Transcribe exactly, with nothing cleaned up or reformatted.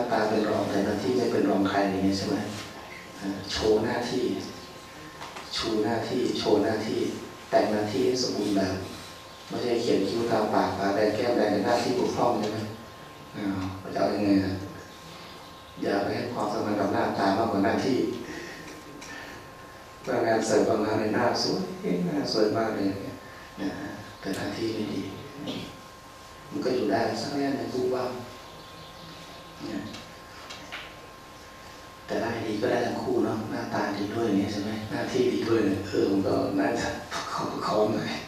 ตาเป็นรองแต่หน้าที่ไม่เป็นรองใครอย่างนี้ใช่ไหมโชว์หน้าที่ชูหน้าที่โชว์หน้าที่แต่งหน้าที่ให้สมบูรณ์แบบไม่ใช่เขียนคิ้วตาปากตาแดงแก้มแดงในหน้าที่บกพร่องใช่ไหมอ้าวจะเอายังไงนะอย่าไปให้ความสำคัญกับหน้าตามากกว่าหน้าที่บางงานเสริมบางงานในหน้าสวยหน้าสวยมากเลยนะแต่หน้าที่ไม่ดีมันก็อยู่ได้สักแค่ในรูปว่างแต่ได้ดีก็ได้ทั้งคู่เนาะหน้าตาดีด้วยอย่างนี้ใช่ไหมหน้าที่ดีด้วยเออมันก็น่าจะประคองประคองหน่อย